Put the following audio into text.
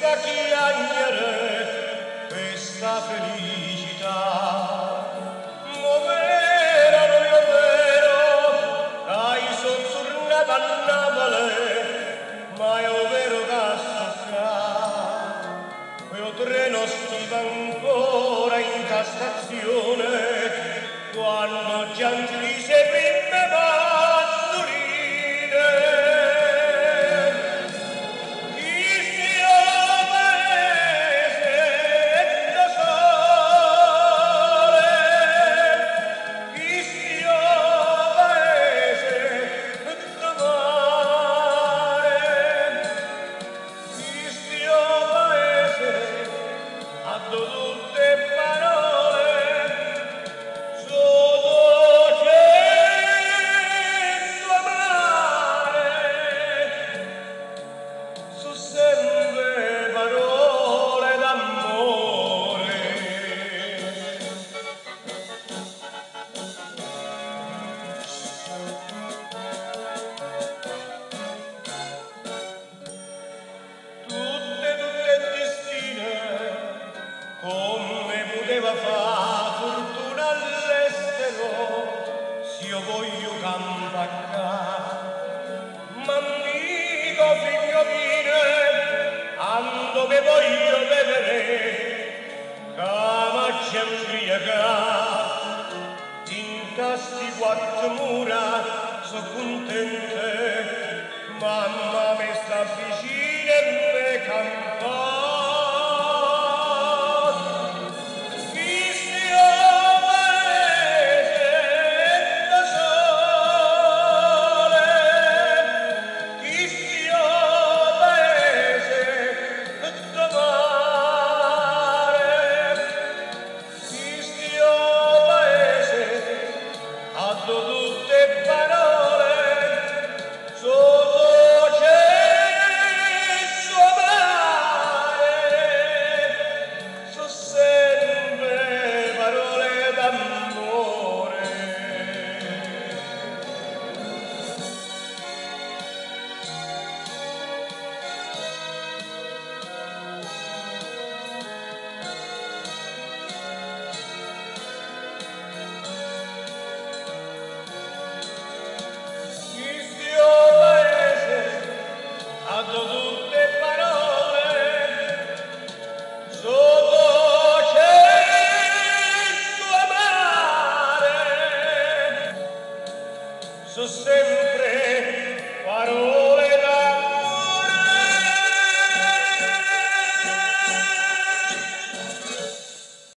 questa chiacchiere, questa felicità. Movera non è vero, dai sottornata a Napoli, ma è vero che soffra. Quel treno stiva ancora in Cassazione, quando Gianni si prime pastorine. Chi sia paese da sole, chi sia paese da mare, chi sia paese ha tutte parole. Come poteva fare fortuna all'estero, se io voglio campare, ma amico figlio mio, ando che voglio vedere, che m'accia ubriaca, in casti quattro mura, so contente, mamma mi sta vicino e me campa. Tutte parole sotto cesso amare, so sempre parole d'amore. Tutte parole sotto cesso amare, so sempre